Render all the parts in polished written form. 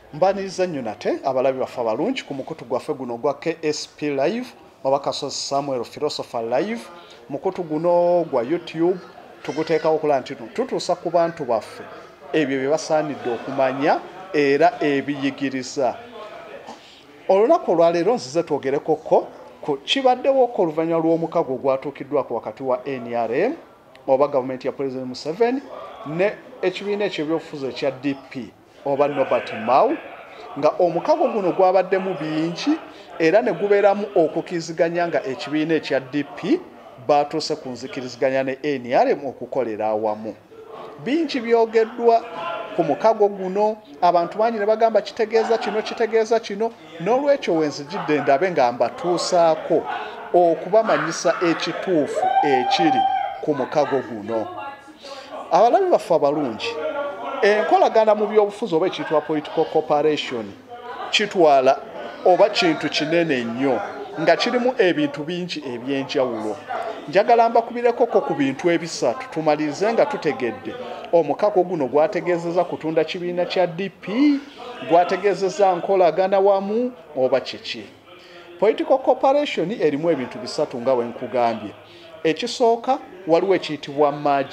Mbaniriza nnyo nate abalabi baffe abalungi ku mukutu gwaffe guno gwa KSP Live oba Kasozi Samuel Philosopher Live. Mukutu guno gwa YouTube tuguteekawo okulaba nti tutuusa ku bantu baffe ebyo bye basaanidde okumanya era ebiyigiriza. Olunaku olwaleero nzize twogerekoko ku kibaddewo oluvannyuma lw'omukago ogwatuukiddwako wakati wa NRM oba gavumenti ya President Museveni ne ekibiina eky'ebyobufuzi ekya DP oba Nobert Mao, nga omukago guno gwabaddemu bingi era ne gubeeramu okukiriziganya nga ekibiina ekya DP batuuse ku nzikiriziganya ne NRM okukolera awamu. Bingi byogeddwa ku mukago guno, abantu bangi ne bagamba kitegeeza kino, n'olwekyo wenzijidde ndabe nga mbatuusaako okubamanyisa ekituufu ekiri ku mukago guno. Abalabi baffe abalungi, enkolagana mu byobufuzi oba ekiyitibwa political cooperation kitwala oba kintu kinene nnyo nga kirimu ebintu bingi ebyenjawulo. Njagala mbakubireko ku bintu ebisatu tumalirize nga tutegedde omukago guno gwategeezeza kutunda kibiina kya DP, gwategeezeza nkolagana wamu oba kiki. Political cooperation erimu ebintu bisatu nga wenkugambye. Ekisooka waliwo ekiyitibwa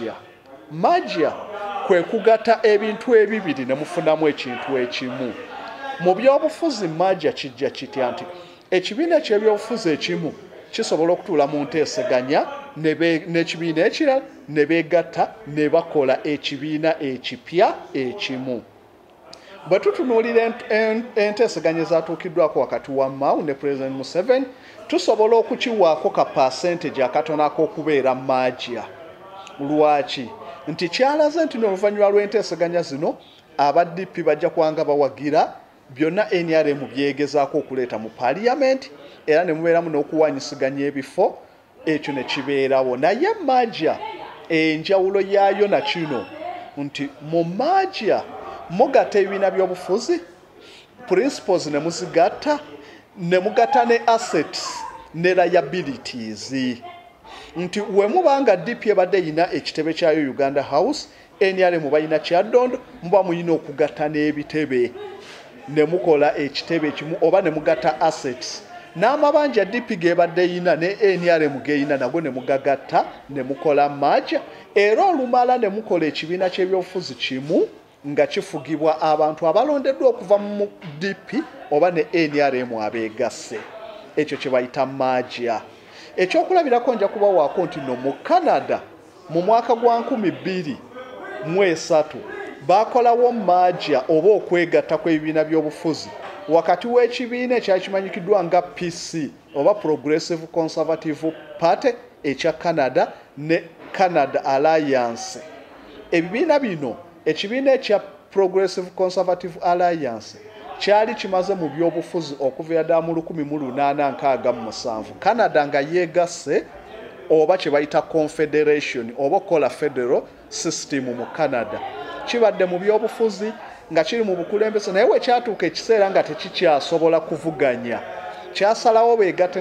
magia kwe kugatta ebintu ebibiri ne mufunamu ekintu ekimu. Mu byobufuzi magia kijja kitya nti ekibiina eky'ebyobufuzi ekimu kisobola okutuula mu nteeseganya n'ekibiina ekirala ne beegatta ne bakola ekibiina ekipya ekimu. Bwe tutunuulira enteeseganya ezatuukiddwako wakati wa Mao ne President Museveni, tusobola okukiwaako ka percentage akatono ak'okubeera magia. Lwaki? Nti kyalaze nti n'oluvannyuma lw'enteeseganya zino aba DP bajja kwanga bawagira byonna NRM byegezaako okuleeta mu Parliament era ne mubeeramu n'okuwanyisiganya ebifo, ekyo ne kibeerawo. Naye magia enjawulo yaayo na kino nti mu magia mugatta ebibiina by'obufuzi, principles ne muzigatta, ne mugatta ne assets ne liabilities. Nti we mubanga DP ebadde yina ekitebe kyayo Uganda House, NRM bayina Kyaddondo, muba muyina okugatta n'ebitebe ne mukola ekitebe kimu oba ne mugatta assets. N'amabanja DP gebadde yina ne NRM geyina nago ne mugagatta ne mukola magia, era olumala ne mukola ekibiina ky'ebyobufuzi kimu nga kifugibwa abantu abalondeddwa okuva mu DP oba ne NRM abeegasse. Ekyo kye bayita magia. Ekyokulabirako nja kubawaako nti no mu Canada mu mwaka gwa 2003 bakolawo magia oba okwegatta kw'ebibiina by'obufuzi wakati w'ekibiina ekyali kimanyikiddwa nga PC oba Progressive Conservative Party ekya Canada ne Canada Alliance. Ebibiina bino, ekibiina ekya Progressive Conservative Alliance kyali kimaze mu byobufuzi okuva ddala mu 1867, Canada nga yeegasse oba kye bayita Confederation oba kola federal system mu Canada. Kibadde mu byobufuzi nga kiri mu bukulembeze, naye we kyatuuka ekiseera nga tekikyasobola kuvuganya, kyasalawo beegatte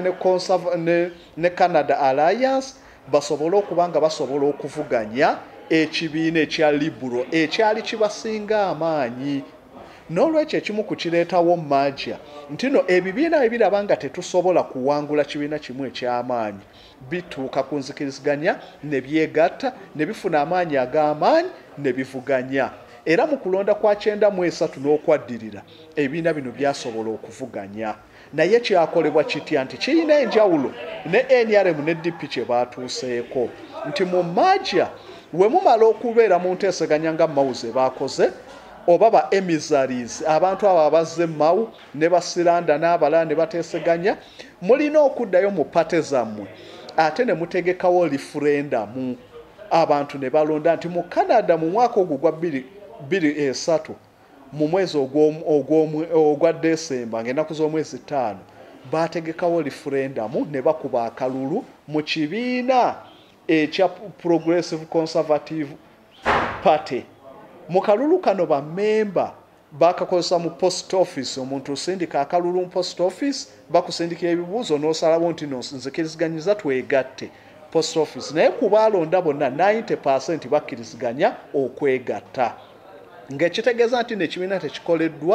ne Canada Alliance basobole okuba nga basobola okuvuganya ekibiina ekya Liberal ekyali kibasinga amaanyi. N'olwekyo ekimu ku kireetawo magia nti no ebibiina ebiraba nga tetusobola kuwangula kibiina kimu eky'amaanyi bituuka ku nzikiriziganya ne byegatta ne bifuna amaanyi ag'amaanyi ne bivuganya. Era mu kulonda kwa 93 n'okwaddirira ebibiina bino byasobola okuvuganya. Naye kyakolebwa kitya nti kirina enjawulo ne NRM ne DP kye baatuuseeko nti mu magia we mumala okubeera mu nteeseganya nga Mao ze baakoze oba ba emissaries, abantu abo abazze Mao ne basiranda n'abalala ne bateeseganya, mulina okuddayo mu pate zammwe ate ne mutegekawo referendum abantu ne balonda nti mu Canada mu mwaka ogwo gwa 2003 mu mwezi ogwa December ng'ennaku z'omwezi 5 bategekawo referendum ne bakuba akalulu mu kibiina ekya Progressive Conservative Party. Mu kalulu kano bammemba bakakozesa mu post office, omuntu osindika akalulu mu post office bakusindikira ebibuuzo n'osalawo nti nzikirizganyiza twegatte post office, naye ku baalonda bonna 90% bakkiriziganya okwegatta. Ng'ekitegeeza nti n'ekibiina tekikoleddwa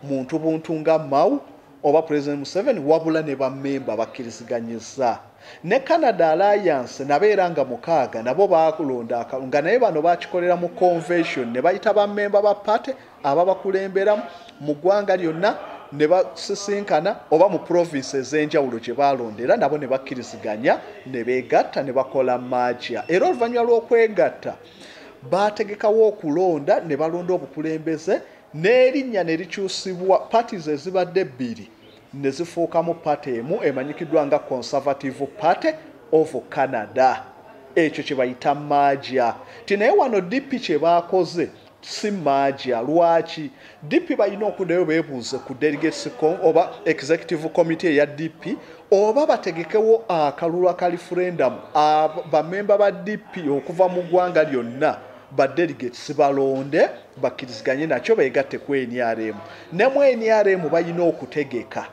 muntu buntu nga Mau oba President Museveni wabula ne bammemba bakkiriziganyiza. Ne Canada Alliance nabeera nga 6 nabo baakulonda nga naye bano bakikolera mu convention ne bayita bammemba ba party ababakulembera mu ggwanga lyonna ne basisinkana oba mu province ez'enjawulo gye balondera nabo ne bakkiriziganya ne beegatta ne bakola maaja. Era oluvannyuma lw'okwegatta baategekawo okulonda ne balonda obukulembeze n'erinnya ne likyusibwa parties ezibadde 2 ne zifuukamu party emu emanyikiddwa nga Conservative Party of Canada. Ekyo kye bayita maaja. Naye wano DP kye baakoze si maaja. Lwaki? DP balina okuddayo beebuuze ku delegates oba executive committee ya DP oba bategekewo akalulu aka referendum bamemba ba DP okuva mu ggwanga lyonna ba delegates balonde bakkiriziganye nakyo beegatte ku NRM. Ne mu NRM balina okutegeka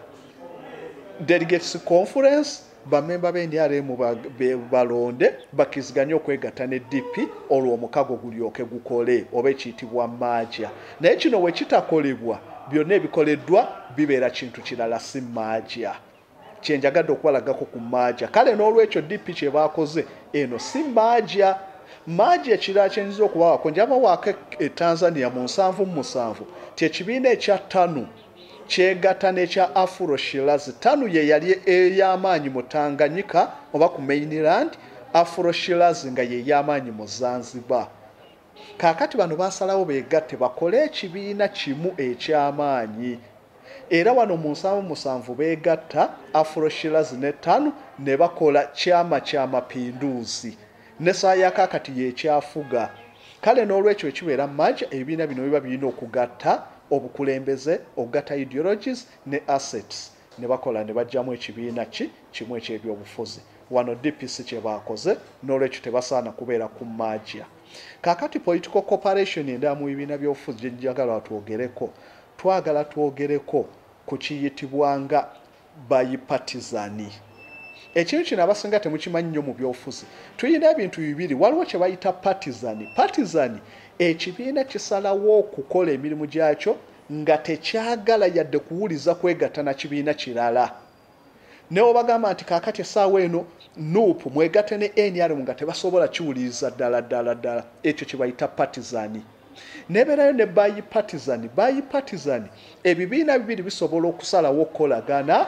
delegates conference bamemba b'NRM balonde bakkiriziganye okwegatta ne DP olwo omukago gulyoke gukole oba ekiyitibwa maaja. Naye kino we kitakolebwa byonna ebikoleddwa bibeera kintu kirala si maaja. Kyenjagadde okubalagako ku maaja. Kale n'olwekyo DP kye baakoze eno si maaja. Maaja ekirala kyenyiza okubawako njabawaako Tanzania mu 7 ekibiina ekya TANU kyegatta n'ekya Afro Shirazi. TANU ye yali ey'amaanyi mu Tanganyika oba ku mainland, Afro Shirazi nga ye y'amaanyi mu Zanzibar. Kaakati bano baasalawo beegatte bakole ekibiina kimu eky'amaanyi. Era wano mu 7 beegatta Afro Shirazi ne TANU ne bakola kyama kya mapinduzi. Ne saaya kaakati y'ekyafuga. Kale n'olwekyo ekibeera maaja ebibiina bino biba birina okugatta obukulembeze, okugatta ideologies ne assets ne bakola ne bajjamu ekibiina kimu eky'ebyobufuzi. Wano DPC kye baakoze n'olwekyo tebasaana kubeera ku maaja. Kaakati political cooperation endala mu bibiina by'obufuzi gye njagala twogereko. Twagala twogereko ku kiyitibwanga bipartisan. Ekintu kino abasinga temukimanyi nnyo mu byobufuzi. Tuyina ebintu bibiri, waliwo kye bayita partisan. Partisan ekibiina kisalawo okukola emirimu gyakyo nga tekyagala yadde kuwuliza kwegatta na kibiina kirala. Ne obagamba nti kaakati essaawa eno NUP mwegatte ne NRM nga tebasobola kiwuliriza ddala. Ekyo kye bayita partisan. Nebeerayo ne bipartisan. Bipartisan ebibiina bibiri bisobola okusalawo okukolagana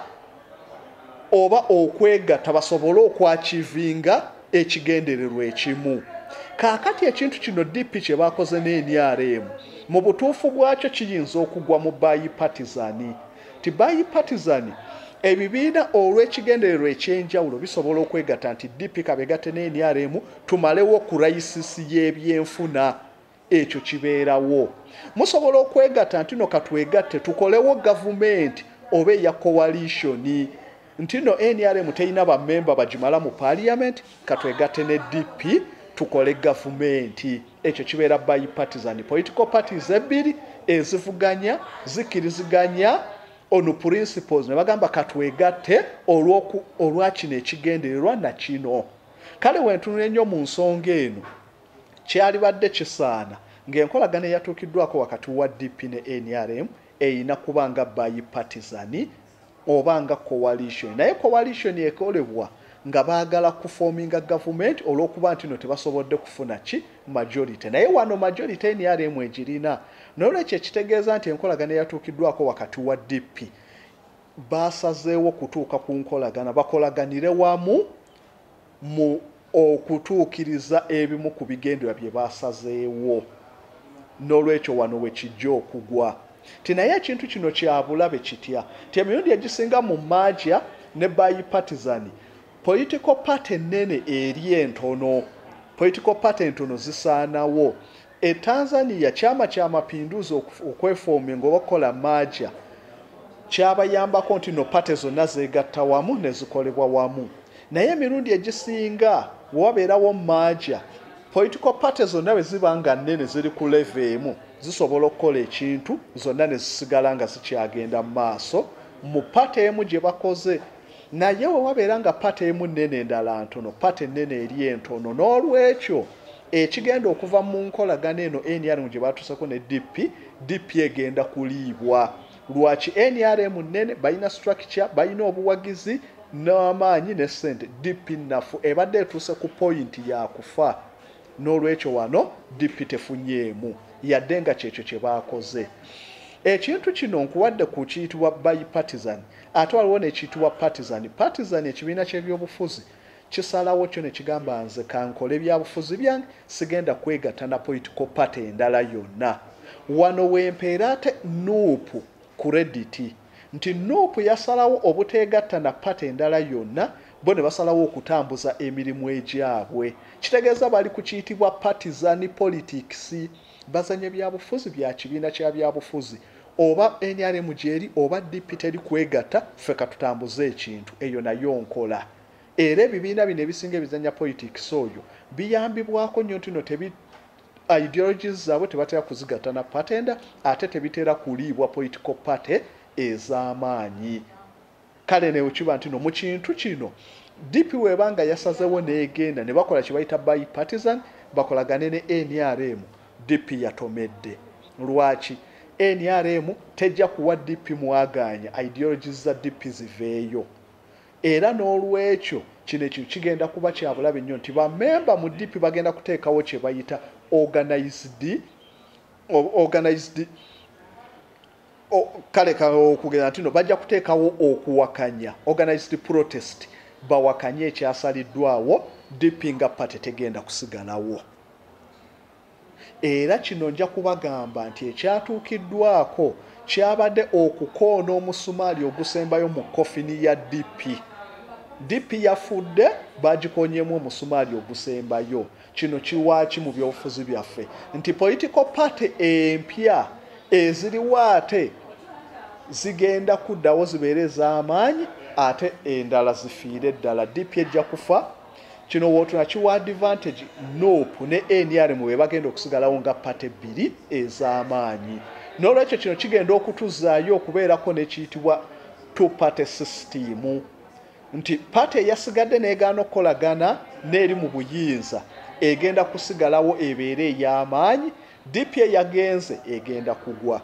oba okwegatta basobole okwakivinga ekigendererwa ekimu. Kaakati ekintu kino DP kye baakoze ne NRM mu butuufu bwakyo kiyinza okugwa mu bipartisan. Ti bipartisan ebibiina olw'ekigendererwa ekyenjawulo bisobola okwegatta nti DP kabegatte ne NRM tumalewo ku rayisisi y'ebyenfuna. Ekyo kibeerawo. Musobola okwegatta nti no katwegatte tukolewo gavumenti oba eya coalition. Ntino NRM teina bammemba bagimala mu parliament katwegatte ne DP tukole gavumenti. Ekyo kibeera bipartisan. Political parties ebbiri ezivuganya zikkiriziganya on principles ne bagamba katwegatte olwakino ekigendererwa na kino. Kale wentunula ennyo mu nsonga eno kyalibadde kisaana ng'enkolagana eyatuukiddwako wakati wa DP ne NRM eyina kubanga bipartisan oba nga coalition. Naye coalition ekolebwa nga baagala kuforminga government olw'okuba nti no tebasobodde kufuna majority. Naye wano majority NRM egirina. N'olwekyo ekitegeeza nti enkolagana eyatuukiddwako wakati wa DP baasazeewo kutuuka ku nkolagana bakolaganire wamu mu okutuukiriza ebimu ku bigendera bye baasazeewo. N'olwekyo wano we kijja okugwa. Naye ekintu kino kya bulabe kitya. Emirundi egisinga mu maaja ne bipartisan political party nene eri entono. Political party entono zisaanawo. Tanzania kyama kya mapinduzi okweforminga obakola maaja kyabayambako nti no party zonna zeegatta wamu ne zikolebwa wamu. Naye emirundi egisinga wabeerawo maaja political party zonna bwe ziba nga nnene ziri ku level emu zisobola okukola ekintu zonna ne zisigala nga zikyagenda mu maaso mu party emu gye bakoze. Naye we wabeera nga party emu nnene endala ntono party nnene eri entono. N'olwekyo ekigenda okuva mu nkolagana eno NRM gye batuuseko ne DP egenda kuliibwa. lwaki NRM nene balina structure balina obuwagizi n'amaanyi ne ssente DP nafu ebadde etuuse ku point ya kufa n'olwekyo wano DP tefunyeemu yadde nga kyekyo kye baakoze ekintu kino nkuwadde ku kiyitibwa bipartisan ate waliwo nekiyitibwa partisan ekibiina ky'ebyobufuzi kisalawo kyo ne kigamba nze kankole ebyabufuzi byange sigenda kwegatta na political party endala yonna wano wempeera ate nuupu credit nti nuupu yasalawo obuteegatta na party endala yonna bo ne basalawo okutambuza emirimu egyabwe kitegeeza bali ku kiyitibwa partisan politics bazanya ebyabufuzi bya kibiina kya byabufuzi oba NRM gyeri oba DP teri kwegatta ffe katutambuze ekintu eyo nayo nkola era ebibiina bino ebisinga ebizanya politics oyo biyambibwako nnyo ntino tebi ideologies zaabwe tebatera kuzigatta na patenda ate tebitera kuliibwa political party ez'amaanyi kale ne ukiba ntino mu kintu kino DP webanga yasazewo neegenda ne bakola kye bayita bipartisan bakolagane ne NRM DP yatomedde lwaki NRM tejja kuwa DP mwaganya ideologies za DP ziveeyo era n'olwekyo kino ekintu kigenda kuba kya bulabe nnyo nti bammemba mu DP bagenda kuteekawo kye bayita organized kale okugenda ntino bajja kuteekawo okuwakanya organized protest bawakanye ekyasaliddwawo DP nga party tegenda kusigalawo era kino nja kubagamba nti ekyatuukiddwako kyabadde okukoona omusumaali ogusembayo mu kofini ya DP yafudde bagikonyeemu omusumaali ogusembayo kino kiwaaki mu byobufuzi byaffe nti political party empya eziriwo ate zigenda kuddawo zibeere ez'amaanyi ate endala zifiire ddala DP ejja kufa kino wootuna kiwa advantage NOP ne NRM we bagenda okusigalawo nga party bbiri ez'amaanyi n'olwekyo kino kigenda okutuzaayo okubeerako nekiyitibwa two party system nti party eyasigadde n'egaana okukolagana n'eri mu buyinza egenda kusigalawo ebeere ey'amaanyi DP yagenze egenda kugwa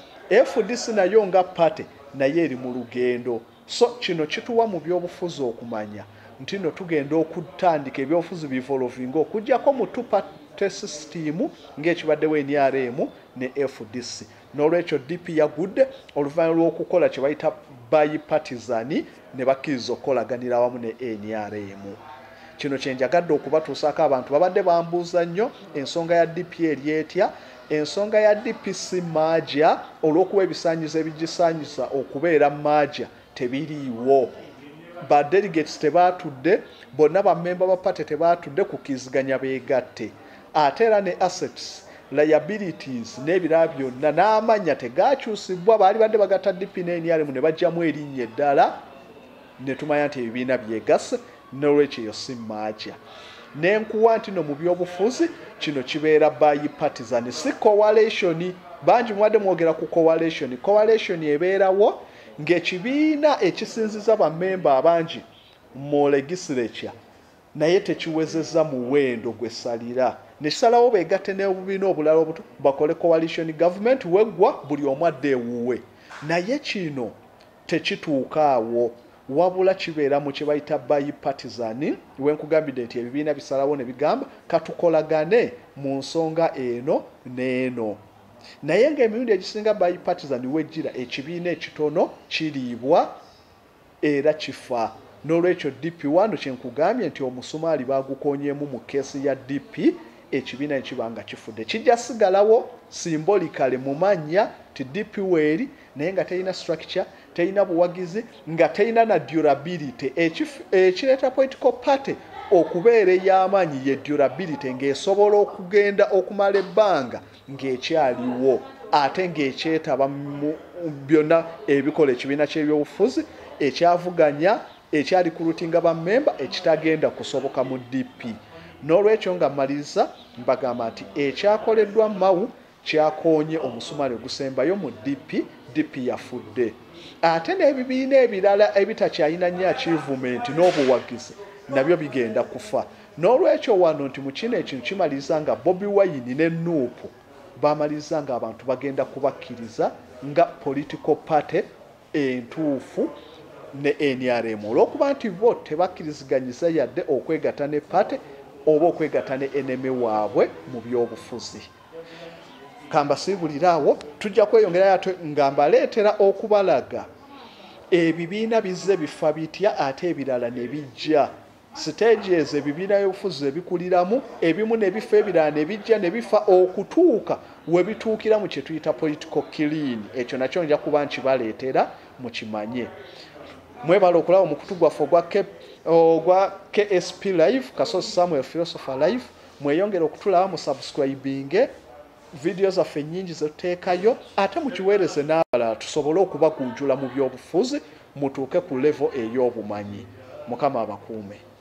FDC nayo nga party naye eri mu lugendo so kino kituwa mu byobufuzi okumanya nti no tugenda okutandika ebyobufuzi bivolovinga okujjako mu two party system ng'ekibaddewo NRM ne FDC n'olwekyo DP yagudde oluvannyuma lw'okukola kye bayita bipartisan ne bakkiriza okukolaganira wamu ne NRM kino kyenjagadde okubatuusaako abantu babadde bambuuza nnyo ensonga ya DP eri etya ensonga ya DP si maaja olw'okuba ebisaanyizo ebigisaanyiza okubeera maaja tebiriiwo ba delegates tebaatudde bonna bammemba ba party tebaatudde kukiriziganya beegatte ate era ne assets liabilities n'ebirala byonna n'amanya tegaakyusibwa baali badde bagatta DP ne NRM ne bajjamu erinnya eddala ne tumanya nti ebibiina byegasse n'olwekyo eyo si maaja n'enkuwa nti no mu byobufuzi kino kibeera bipartisan si coalition bangi mwadde mwogera ku coalition ebeerawo ng'ekibiina ekisinziza bammemba abangi mu legislature naye tekiwezezza muwendo gw'essalira nekisalawo beegatte n'obubiina obulala obuto bakole coalition government weggwa buli omu adde ewuwe naye kino tekituukaawo wabula kibeera mu kye bayita bipartisan wenkugambidde nti ebibiina bisalawo ne bigamba katukolagane mu nsonga eno n'eno naye ng'emirundi egisinga bipartisan wejjira ekibiina ekitono kiriibwa era kifa n'olwekyo DP wano kyenkugambye nti omusumaali baagukonyeemu mu keesi ya DP ekibiina ekibanga kifudde kijja sigalawo symbolically mu mannya ti DP weeri naye nga terina structure terina buwagizi nga terina na durability ekireeta political party okubeera ey'amaanyi ye durability ng'esobola okugenda okumala ebbanga ng'ekyaliwo ate ng'ekyetaba mu byonna ebikola ekibiina ky'ebyobufuzi ekyavuganya ekyali kulutinga bammemba ekitagenda kusoboka mu DP n'olwekyo nga mmaliriza mbagamba nti ekyakoleddwa mawu kyakoonye omusumaali ogusembayo mu DP yafudde ate n'ebibiina ebirala ebitakyalina nnyo achievement n'obuwagizi nabyo bigenda kufa n'olwekyo wano nti mu kino ekintu kimaliriza nga Bobi Wine ne Nuupu bamaliriza nga abantu bagenda kubakkiriza nga political party entuufu ne NRM olw'okuba nti bo tebakkiriziganyisa yadde okwegatta ne party oba okwegatta ne enemy waabwe mu byobufuzi. Kambasiibulira awo tujja kweyongerayo ate nga mbaleetera okubalaga ebibiina bizze bifa bitya ate ebirala ne bijja. Stages ebibiina by'obufuzi ebikuliramu ebimu ne bifa ebirala ne bijja ne bifa okutuuka we bituukira mu kye tuyita political clean. Ekyo nakyo nja kuba nkibaleetera mukimanye. Mwebala okulaba omukutu gwaffe ogwa KSP Live, Kasozi Samuel Philosopher Live. Mweyongera okutulaba mu subscribing video zaffe nnyingi zetuteekayo ate mukiweereze n'abalala tusobole okubagunjula mu byobufuzi mutuuke ku level ey'obumanyi. Mukama abakuume.